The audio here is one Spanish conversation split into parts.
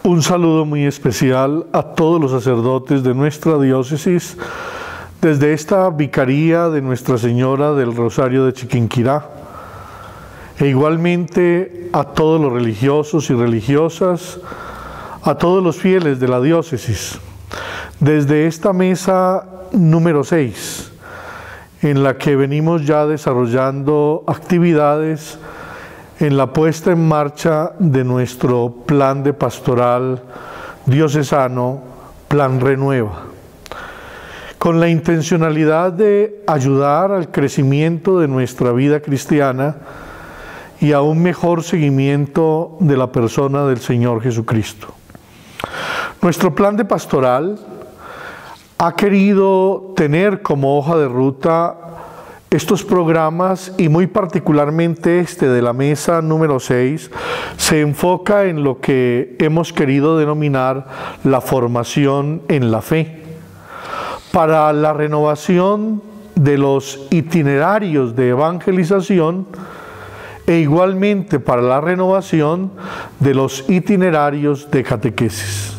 Un saludo muy especial a todos los sacerdotes de nuestra diócesis, desde esta vicaría de Nuestra Señora del Rosario de Chiquinquirá, e igualmente a todos los religiosos y religiosas, a todos los fieles de la diócesis, desde esta mesa número 6, en la que venimos ya desarrollando actividades en la puesta en marcha de nuestro plan de pastoral diocesano, Plan Renueva, con la intencionalidad de ayudar al crecimiento de nuestra vida cristiana y a un mejor seguimiento de la persona del Señor Jesucristo. Nuestro plan de pastoral ha querido tener como hoja de ruta estos programas, y muy particularmente este de la mesa número 6 se enfoca en lo que hemos querido denominar la formación en la fe, para la renovación de los itinerarios de evangelización e igualmente para la renovación de los itinerarios de catequesis.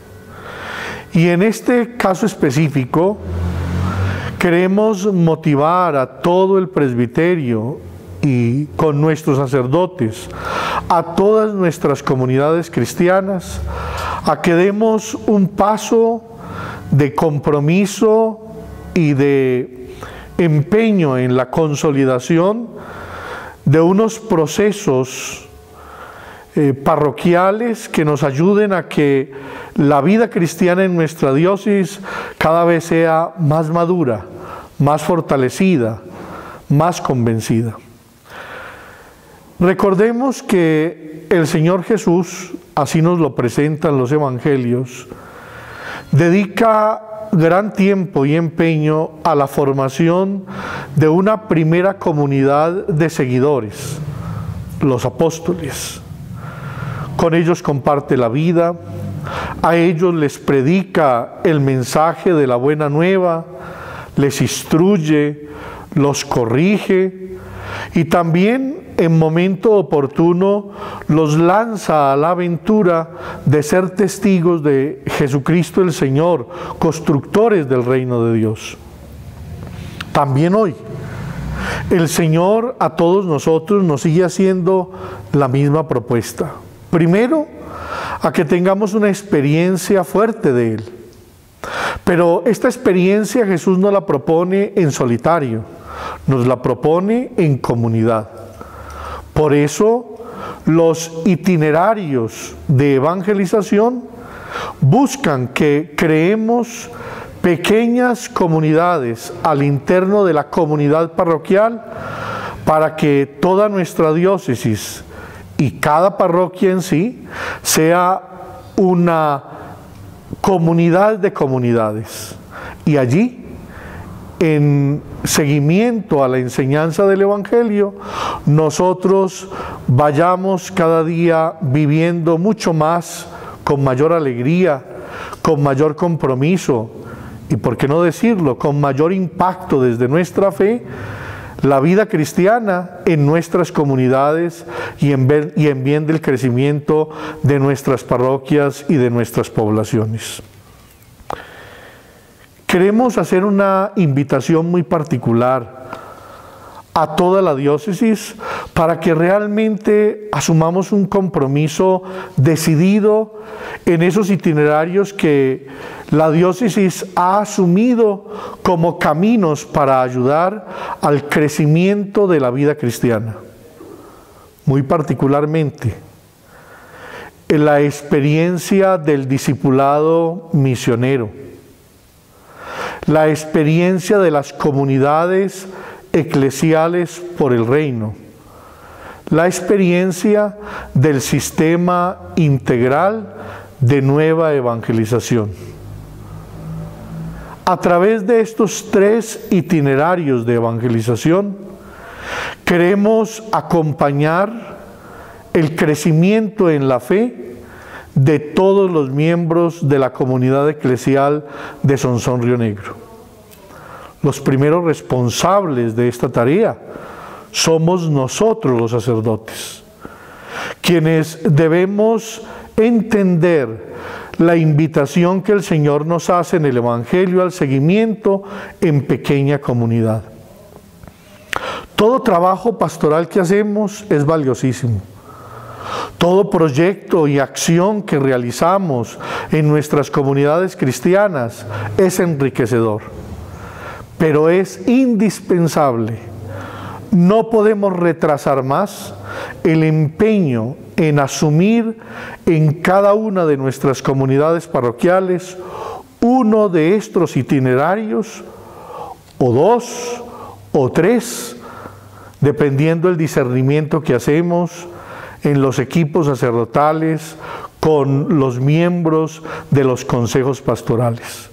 Y en este caso específico, queremos motivar a todo el presbiterio y con nuestros sacerdotes, a todas nuestras comunidades cristianas, a que demos un paso de compromiso y de empeño en la consolidación de unos procesos parroquiales que nos ayuden a que la vida cristiana en nuestra diócesis cada vez sea más madura, más fortalecida, más convencida. Recordemos que el Señor Jesús, así nos lo presentan los evangelios, dedica gran tiempo y empeño a la formación de una primera comunidad de seguidores, los apóstoles. Con ellos comparte la vida, a ellos les predica el mensaje de la buena nueva, les instruye, los corrige y también en momento oportuno los lanza a la aventura de ser testigos de Jesucristo el Señor, constructores del reino de Dios. También hoy el Señor a todos nosotros nos sigue haciendo la misma propuesta. Primero, a que tengamos una experiencia fuerte de Él. Pero esta experiencia Jesús nos la propone en solitario, nos la propone en comunidad. Por eso, los itinerarios de evangelización buscan que creemos pequeñas comunidades al interno de la comunidad parroquial para que toda nuestra diócesis y cada parroquia en sí sea una comunidad de comunidades. Y allí, en seguimiento a la enseñanza del Evangelio, nosotros vayamos cada día viviendo mucho más, con mayor alegría, con mayor compromiso y, por qué no decirlo, con mayor impacto desde nuestra fe, la vida cristiana en nuestras comunidades y en bien del crecimiento de nuestras parroquias y de nuestras poblaciones. Queremos hacer una invitación muy particular a toda la diócesis para que realmente asumamos un compromiso decidido en esos itinerarios que la diócesis ha asumido como caminos para ayudar al crecimiento de la vida cristiana. Muy particularmente, en la experiencia del discipulado misionero, la experiencia de las comunidades eclesiales por el reino, la experiencia del sistema integral de nueva evangelización. A través de estos 3 itinerarios de evangelización, queremos acompañar el crecimiento en la fe de todos los miembros de la comunidad eclesial de Sonsón Río Negro. Los primeros responsables de esta tarea somos nosotros los sacerdotes, quienes debemos entender la invitación que el Señor nos hace en el Evangelio al seguimiento en pequeña comunidad. Todo trabajo pastoral que hacemos es valiosísimo. Todo proyecto y acción que realizamos en nuestras comunidades cristianas es enriquecedor, pero es indispensable. No podemos retrasar más el empeño en asumir en cada una de nuestras comunidades parroquiales uno de estos itinerarios, o dos, o tres, dependiendo del discernimiento que hacemos en los equipos sacerdotales con los miembros de los consejos pastorales.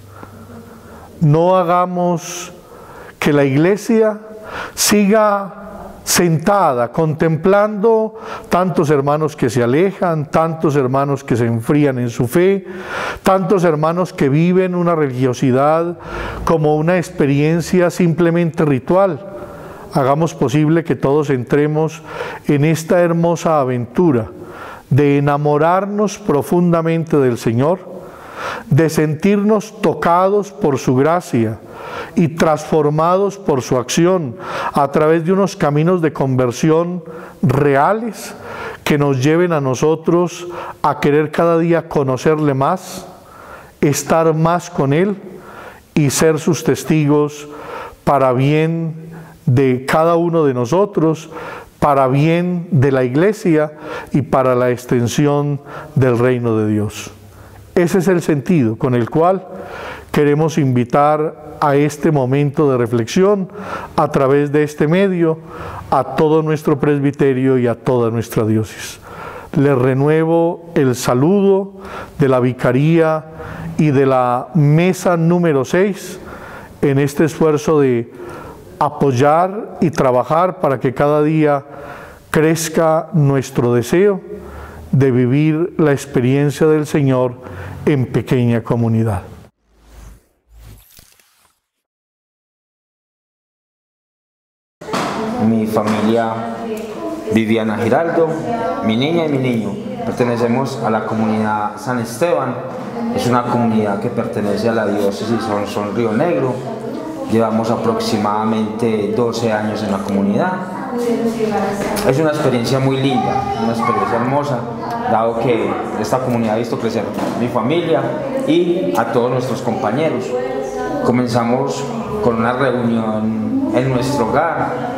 No hagamos que la Iglesia siga sentada, contemplando tantos hermanos que se alejan, tantos hermanos que se enfrían en su fe, tantos hermanos que viven una religiosidad como una experiencia simplemente ritual. Hagamos posible que todos entremos en esta hermosa aventura de enamorarnos profundamente del Señor, de sentirnos tocados por su gracia y transformados por su acción a través de unos caminos de conversión reales que nos lleven a nosotros a querer cada día conocerle más, estar más con Él y ser sus testigos para bien de cada uno de nosotros, para bien de la Iglesia y para la extensión del reino de Dios. Ese es el sentido con el cual queremos invitar a este momento de reflexión a través de este medio a todo nuestro presbiterio y a toda nuestra diócesis. Les renuevo el saludo de la Vicaría y de la mesa número 6 en este esfuerzo de apoyar y trabajar para que cada día crezca nuestro deseo de vivir la experiencia del Señor en pequeña comunidad. Mi familia, Viviana Giraldo, mi niña y mi niño, pertenecemos a la comunidad San Esteban. Es una comunidad que pertenece a la diócesis Son Río Negro. Llevamos aproximadamente 12 años en la comunidad. Es una experiencia muy linda, una experiencia hermosa, dado que esta comunidad ha visto crecer mi familia y a todos nuestros compañeros. Comenzamos con una reunión en nuestro hogar.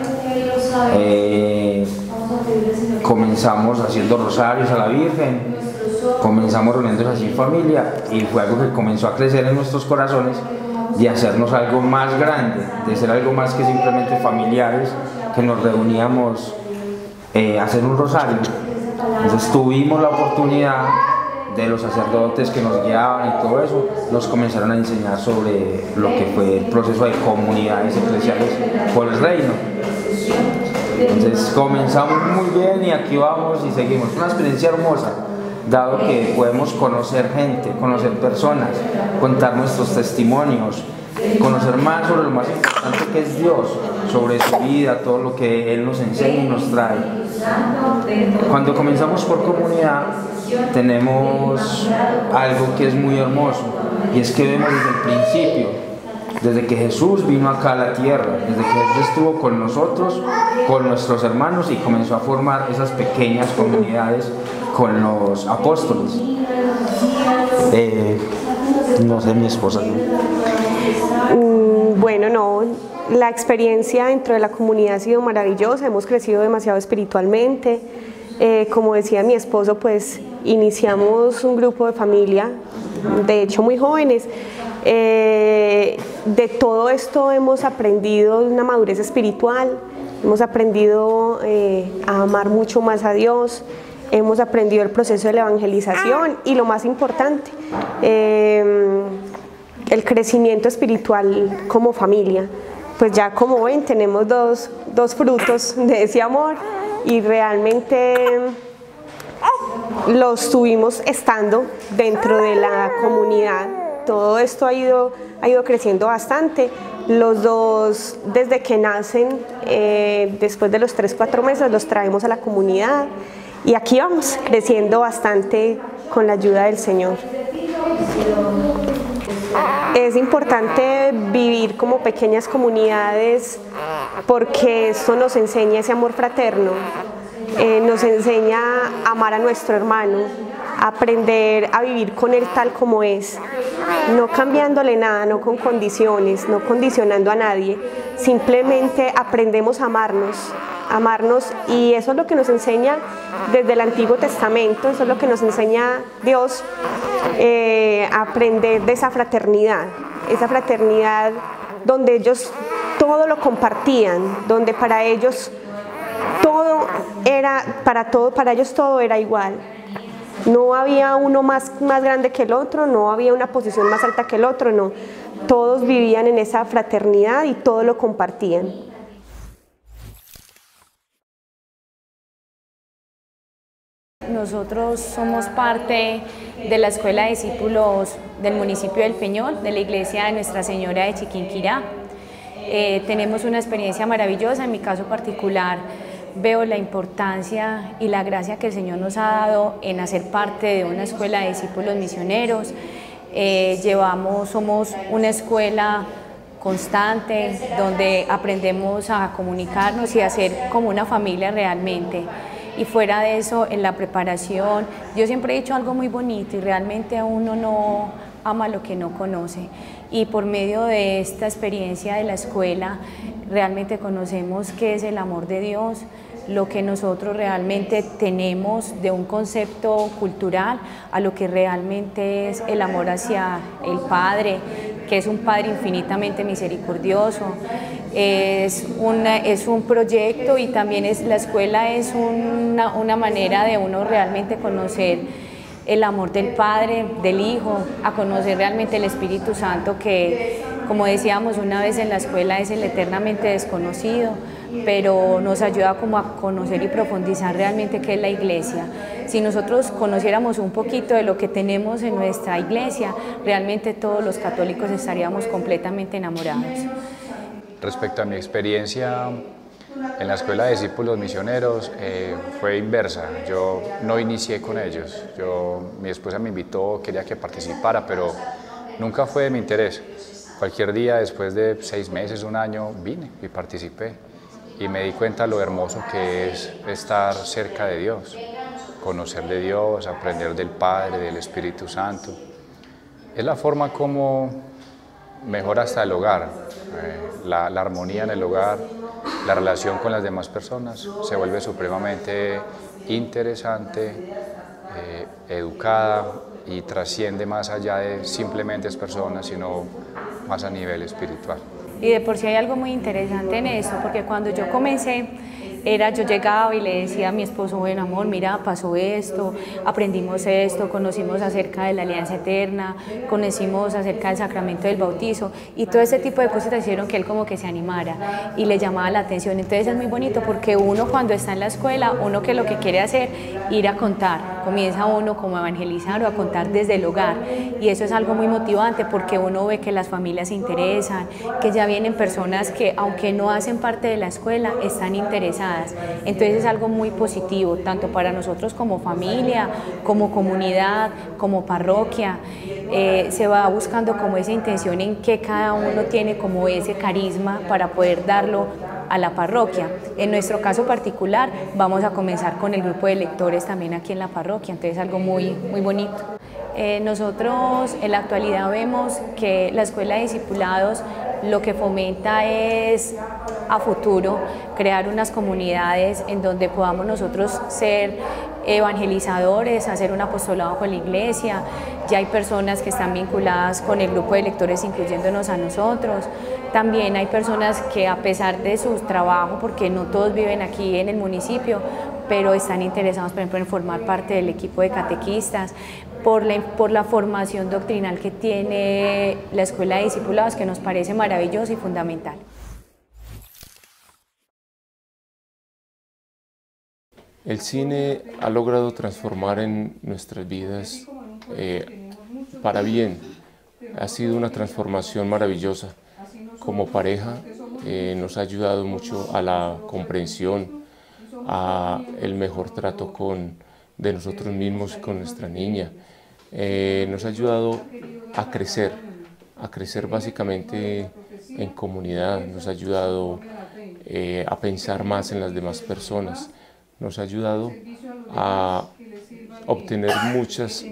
Comenzamos haciendo rosarios a la Virgen, comenzamos reuniéndonos así en familia y fue algo que comenzó a crecer en nuestros corazones de hacernos algo más grande, de ser algo más que simplemente familiares, que nos reuníamos a hacer un rosario. Entonces tuvimos la oportunidad de los sacerdotes que nos guiaban y todo eso, nos comenzaron a enseñar sobre lo que fue el proceso de comunidades eclesiales por el reino. Entonces comenzamos muy bien y aquí vamos y seguimos. Una experiencia hermosa, dado que podemos conocer gente, conocer personas, contar nuestros testimonios, conocer más sobre lo más importante que es Dios, sobre su vida, todo lo que Él nos enseña y nos trae. Cuando comenzamos por comunidad, tenemos algo que es muy hermoso, y es que vemos desde el principio, desde que Jesús vino acá a la tierra, desde que Jesús estuvo con nosotros, con nuestros hermanos y comenzó a formar esas pequeñas comunidades con los apóstoles. No sé, mi esposa. Bueno, no, la experiencia dentro de la comunidad ha sido maravillosa, hemos crecido demasiado espiritualmente. Como decía mi esposo, pues iniciamos un grupo de familia, de hecho muy jóvenes. De todo esto hemos aprendido una madurez espiritual, hemos aprendido a amar mucho más a Dios, hemos aprendido el proceso de la evangelización y lo más importante, el crecimiento espiritual como familia. Pues ya como ven tenemos dos frutos de ese amor y realmente los tuvimos estando dentro de la comunidad. Todo esto ha ido creciendo bastante. Los dos, desde que nacen, después de los 3-4 meses, los traemos a la comunidad y aquí vamos, creciendo bastante con la ayuda del Señor. Es importante vivir como pequeñas comunidades porque esto nos enseña ese amor fraterno, nos enseña a amar a nuestro hermano, a aprender a vivir con él tal como es, no cambiándole nada, no con condiciones, no condicionando a nadie, simplemente aprendemos a amarnos, y eso es lo que nos enseña desde el Antiguo Testamento, eso es lo que nos enseña Dios, a aprender de esa fraternidad donde ellos todo lo compartían, donde para ellos para ellos todo era igual. No había uno más grande que el otro, no había una posición más alta que el otro, no. Todos vivían en esa fraternidad y todo lo compartían. Nosotros somos parte de la Escuela de Discípulos del municipio del Peñol, de la Iglesia de Nuestra Señora de Chiquinquirá. Tenemos una experiencia maravillosa. En mi caso particular veo la importancia y la gracia que el Señor nos ha dado en hacer parte de una escuela de discípulos misioneros. Somos una escuela constante donde aprendemos a comunicarnos y a ser como una familia realmente. Y fuera de eso, en la preparación, yo siempre he dicho algo muy bonito, y realmente uno no ama lo que no conoce. Y por medio de esta experiencia de la escuela, realmente conocemos qué es el amor de Dios, lo que nosotros realmente tenemos de un concepto cultural a lo que realmente es el amor hacia el Padre, que es un Padre infinitamente misericordioso. Es un proyecto, y también la escuela es una manera de uno realmente conocer el amor del Padre, del Hijo, a conocer realmente el Espíritu Santo, que, como decíamos una vez en la escuela, es el eternamente desconocido, pero nos ayuda como a conocer y profundizar realmente qué es la iglesia. Si nosotros conociéramos un poquito de lo que tenemos en nuestra iglesia, realmente todos los católicos estaríamos completamente enamorados. Respecto a mi experiencia en la Escuela de Discípulos Misioneros, fue inversa. Yo no inicié con ellos. Mi esposa me invitó, quería que participara, pero nunca fue de mi interés. Cualquier día, después de 6 meses, un año, vine y participé. Y me di cuenta lo hermoso que es estar cerca de Dios, conocer de Dios, aprender del Padre, del Espíritu Santo. Es la forma como mejora hasta el hogar, la armonía en el hogar, la relación con las demás personas se vuelve supremamente interesante, educada, y trasciende más allá de simplemente personas, sino más a nivel espiritual. Y de por sí hay algo muy interesante en esto, porque cuando yo comencé, yo llegaba y le decía a mi esposo, bueno amor, mira, pasó esto, aprendimos esto, conocimos acerca de la alianza eterna, conocimos acerca del sacramento del bautizo, y todo ese tipo de cosas hicieron que él como que se animara y le llamaba la atención. Entonces es muy bonito porque uno cuando está en la escuela, uno que lo que quiere hacer, ir a contar, comienza uno como a evangelizar o a contar desde el hogar, y eso es algo muy motivante porque uno ve que las familias se interesan, que ya vienen personas que aunque no hacen parte de la escuela, están interesadas. Entonces es algo muy positivo, tanto para nosotros como familia, como comunidad, como parroquia. Se va buscando como esa intención en que cada uno tiene como ese carisma para poder darlo a la parroquia. En nuestro caso particular vamos a comenzar con el grupo de lectores también aquí en la parroquia, entonces es algo muy, muy bonito. Nosotros en la actualidad vemos que la Escuela de Discipulados lo que fomenta es a futuro crear unas comunidades en donde podamos nosotros ser evangelizadores, hacer un apostolado con la iglesia. Ya hay personas que están vinculadas con el grupo de lectores, incluyéndonos a nosotros. También hay personas que, a pesar de su trabajo, porque no todos viven aquí en el municipio, pero están interesados, por ejemplo, en formar parte del equipo de catequistas, por la formación doctrinal que tiene la Escuela de Discipulados, que nos parece maravillosa y fundamental. El cine ha logrado transformar en nuestras vidas para bien. Ha sido una transformación maravillosa. Como pareja nos ha ayudado mucho a la comprensión, a el mejor trato de nosotros mismos y con nuestra niña. Nos ha ayudado a crecer básicamente en comunidad, nos ha ayudado a pensar más en las demás personas, nos ha ayudado a obtener muchas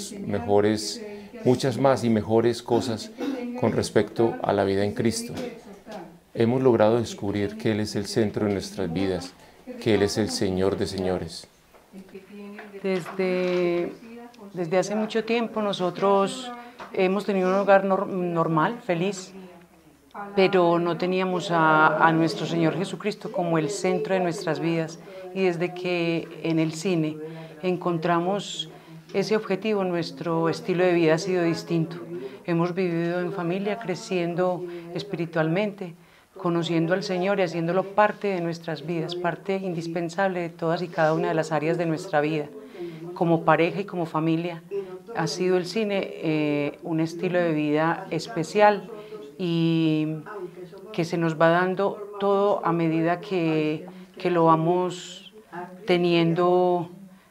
más y mejores cosas con respecto a la vida en Cristo. Hemos logrado descubrir que Él es el centro de nuestras vidas, que Él es el Señor de señores. Desde hace mucho tiempo nosotros hemos tenido un hogar normal, feliz, pero no teníamos a nuestro Señor Jesucristo como el centro de nuestras vidas. Y desde que en el cine encontramos ese objetivo, nuestro estilo de vida ha sido distinto. Hemos vivido en familia, creciendo espiritualmente, conociendo al Señor y haciéndolo parte de nuestras vidas, parte indispensable de todas y cada una de las áreas de nuestra vida. Como pareja y como familia, ha sido el cine un estilo de vida especial y que se nos va dando todo a medida que lo vamos teniendo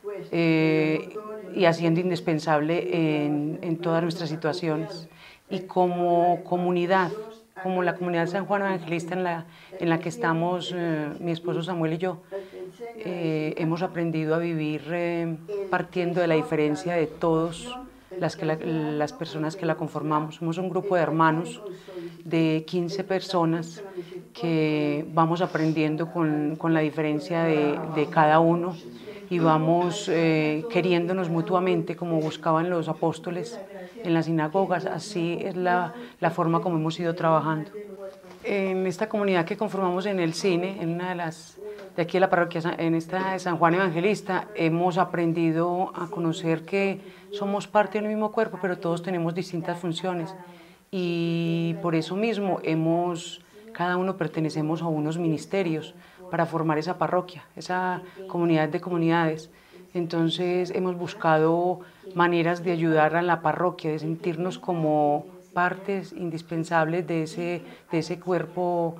y haciendo indispensable en todas nuestras situaciones. Y como comunidad, como la comunidad San Juan Evangelista en la que estamos mi esposo Samuel y yo, hemos aprendido a vivir partiendo de la diferencia de todos las personas que la conformamos. Somos un grupo de hermanos de 15 personas que vamos aprendiendo con la diferencia de cada uno y vamos queriéndonos mutuamente como buscaban los apóstoles en las sinagogas. Así es la forma como hemos ido trabajando. En esta comunidad que conformamos en el cine, en una de aquí de la parroquia, en esta de San Juan Evangelista, hemos aprendido a conocer que somos parte del mismo cuerpo, pero todos tenemos distintas funciones. Y por eso mismo cada uno pertenecemos a unos ministerios para formar esa parroquia, esa comunidad de comunidades. Entonces hemos buscado maneras de ayudar a la parroquia, de sentirnos como partes indispensables de ese cuerpo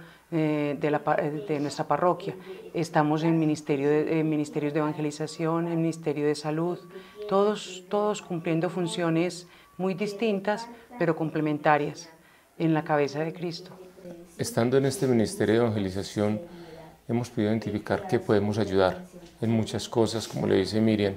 de nuestra parroquia. Estamos en ministerios de evangelización, en ministerio de salud, todos cumpliendo funciones muy distintas, pero complementarias en la cabeza de Cristo. Estando en este ministerio de evangelización, hemos podido identificar que podemos ayudar en muchas cosas, como le dice Miriam.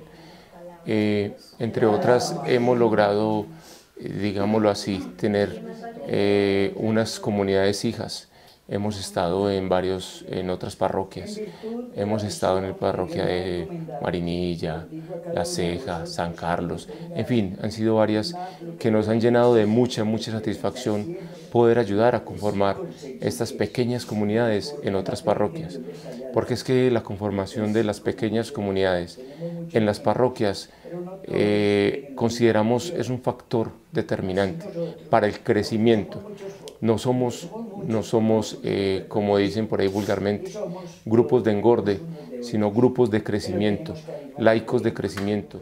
Entre otras, hemos logrado, digámoslo así, tener unas comunidades hijas. Hemos estado en otras parroquias. Hemos estado en la parroquia de Marinilla, La Ceja, San Carlos. En fin, han sido varias que nos han llenado de mucha satisfacción poder ayudar a conformar estas pequeñas comunidades en otras parroquias. Porque es que la conformación de las pequeñas comunidades en las parroquias consideramos es un factor determinante para el crecimiento. No somos, como dicen por ahí vulgarmente, grupos de engorde, sino grupos de crecimiento, laicos de crecimiento.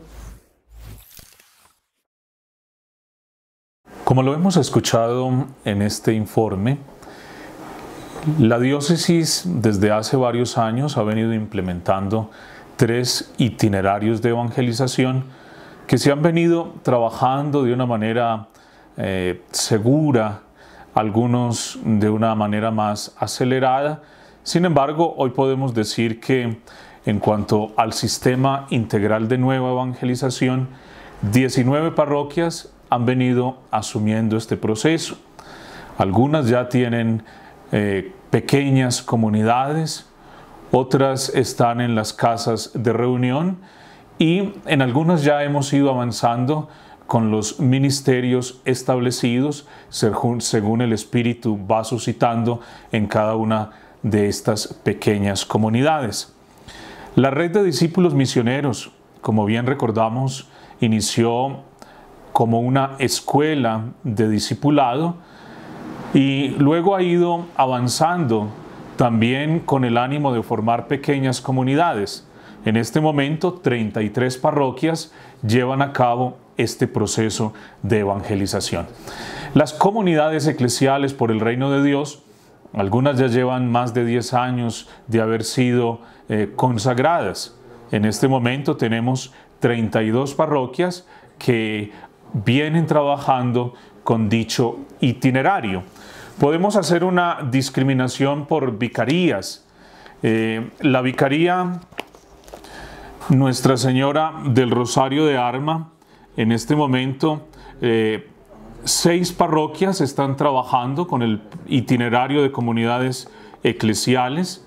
Como lo hemos escuchado en este informe, la diócesis desde hace varios años ha venido implementando 3 itinerarios de evangelización que se han venido trabajando de una manera segura, algunos de una manera más acelerada. Sin embargo, hoy podemos decir que en cuanto al sistema integral de nueva evangelización, 19 parroquias han venido asumiendo este proceso. Algunas ya tienen pequeñas comunidades, otras están en las casas de reunión y en algunas ya hemos ido avanzando con los ministerios establecidos según el Espíritu va suscitando en cada una de estas pequeñas comunidades. La red de discípulos misioneros, como bien recordamos, inició como una escuela de discipulado y luego ha ido avanzando también con el ánimo de formar pequeñas comunidades. En este momento, 33 parroquias llevan a cabo este proceso de evangelización. Las comunidades eclesiales por el reino de Dios Algunas ya llevan más de 10 años de haber sido consagradas. En este momento tenemos 32 parroquias que vienen trabajando con dicho itinerario. Podemos hacer una discriminación por vicarías. La vicaría Nuestra Señora del Rosario de Arma, en este momento 6 parroquias están trabajando con el itinerario de comunidades eclesiales.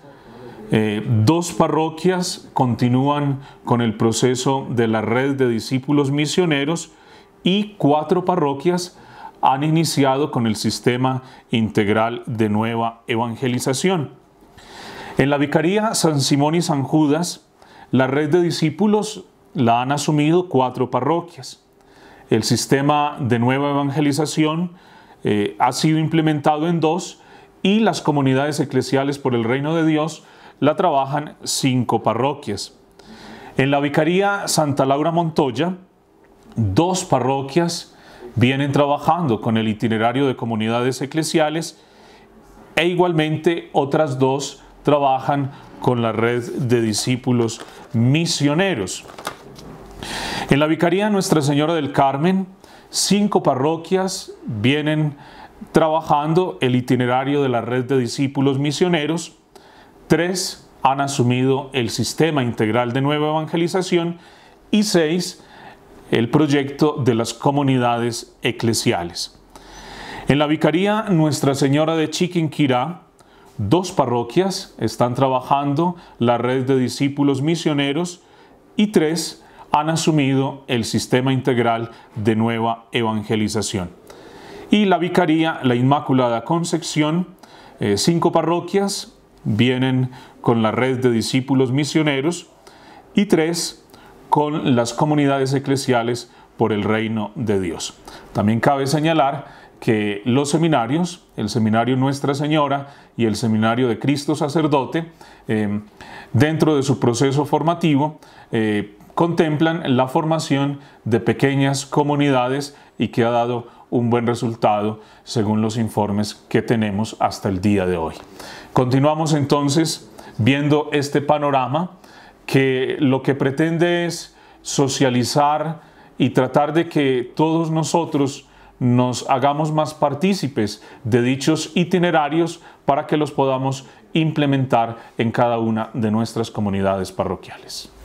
2 parroquias continúan con el proceso de la red de discípulos misioneros y 4 parroquias han iniciado con el sistema integral de nueva evangelización. En la Vicaría San Simón y San Judas, la red de discípulos la han asumido 4 parroquias. El sistema de nueva evangelización ha sido implementado en 2 y las comunidades eclesiales por el Reino de Dios la trabajan 5 parroquias. En la Vicaría Santa Laura Montoya, 2 parroquias vienen trabajando con el itinerario de comunidades eclesiales e igualmente otras 2 trabajan con la red de discípulos misioneros. En la Vicaría Nuestra Señora del Carmen, 5 parroquias vienen trabajando el itinerario de la red de discípulos misioneros, 3 han asumido el sistema integral de nueva evangelización y 6 el proyecto de las comunidades eclesiales. En la Vicaría Nuestra Señora de Chiquinquirá, 2 parroquias están trabajando la red de discípulos misioneros y 3 han asumido el sistema integral de nueva evangelización. Y la Vicaría La Inmaculada Concepción, 5 parroquias vienen con la red de discípulos misioneros y 3 con las comunidades eclesiales por el Reino de Dios. También cabe señalar que los seminarios, el Seminario Nuestra Señora y el Seminario de Cristo Sacerdote, dentro de su proceso formativo, contemplan la formación de pequeñas comunidades y que ha dado un buen resultado según los informes que tenemos hasta el día de hoy. Continuamos entonces viendo este panorama que lo que pretende es socializar y tratar de que todos nosotros nos hagamos más partícipes de dichos itinerarios para que los podamos implementar en cada una de nuestras comunidades parroquiales.